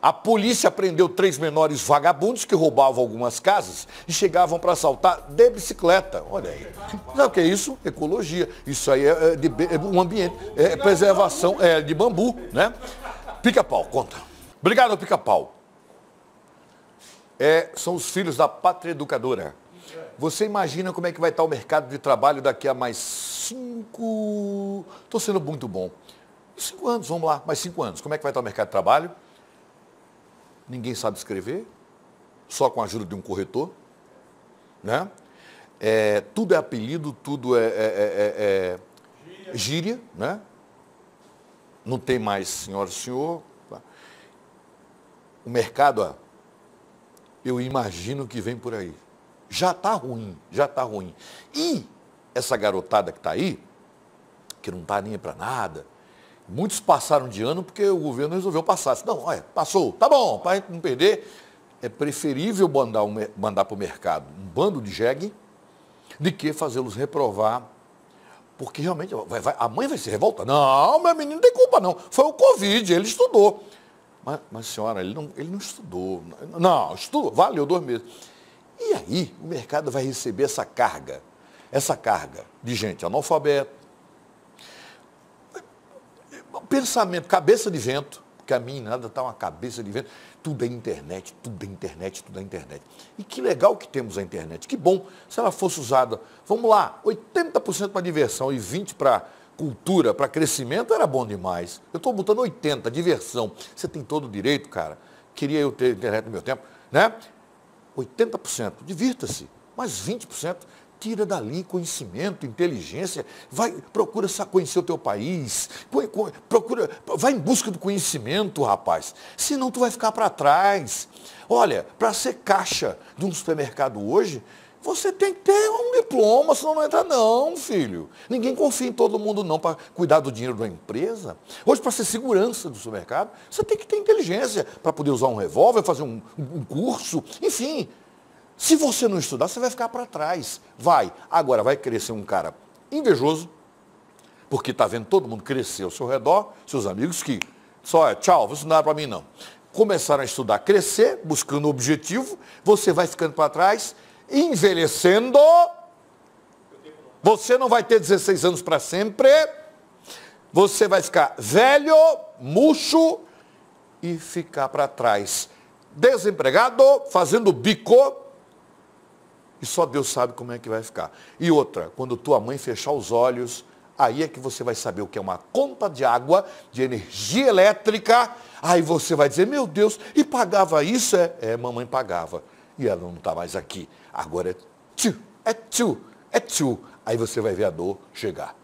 A polícia prendeu 3 menores vagabundos que roubavam algumas casas e chegavam para assaltar de bicicleta. Olha aí. Sabe o que é isso? Ecologia. Isso aí é um ambiente, é preservação de bambu, né? Pica-pau, conta. Obrigado, Pica-pau. São os filhos da pátria educadora. Você imagina como é que vai estar o mercado de trabalho daqui a mais 5... Estou sendo muito bom. 5 anos, vamos lá, mais 5 anos. Como é que vai estar o mercado de trabalho? Ninguém sabe escrever, só com a ajuda de um corretor, né? Tudo é apelido, tudo gíria, né? Não tem mais senhora e senhor. O mercado, eu imagino que vem por aí. Já está ruim, já está ruim. E essa garotada que está aí, que não está nem para nada, muitos passaram de ano porque o governo resolveu passar. Não, passou, tá bom, para não perder. É preferível mandar para o mercado um bando de jegue de que fazê-los reprovar. Porque realmente a mãe vai se revoltar. Não, meu menino não tem culpa não. Foi o Covid, ele estudou. Mas senhora, ele não estudou. Não, estudou, valeu 2 meses. E aí o mercado vai receber essa carga de gente analfabeta, pensamento, cabeça de vento, porque a minha nada está uma cabeça de vento, tudo é internet, tudo é internet, tudo é internet. E que legal que temos a internet, que bom, se ela fosse usada, vamos lá, 80% para diversão e 20% para cultura, para crescimento, era bom demais. Eu estou botando 80%, diversão, você tem todo o direito, cara, queria eu ter internet no meu tempo, né? 80%, divirta-se, mas 20%, tira dali conhecimento, inteligência, procura conhecer o teu país, vai em busca do conhecimento, rapaz, senão tu vai ficar para trás. Olha, para ser caixa de um supermercado hoje, você tem que ter um diploma, senão não entra não, filho. Ninguém confia em todo mundo não para cuidar do dinheiro da empresa. Hoje, para ser segurança do supermercado, você tem que ter inteligência para poder usar um revólver, fazer um curso, enfim. Se você não estudar, você vai ficar para trás. Agora vai crescer um cara invejoso, porque está vendo todo mundo crescer ao seu redor, seus amigos que só tchau, você não dá para mim não. Começaram a estudar, crescer, buscando o objetivo, você vai ficando para trás, envelhecendo, você não vai ter 16 anos para sempre, você vai ficar velho, murcho e ficar para trás. Desempregado, fazendo bico, e só Deus sabe como é que vai ficar. E outra, quando tua mãe fechar os olhos, aí é que você vai saber o que é uma conta de água, de energia elétrica, aí você vai dizer, meu Deus, e pagava isso? Mamãe pagava, e ela não está mais aqui. Agora é tchu. Aí você vai ver a dor chegar.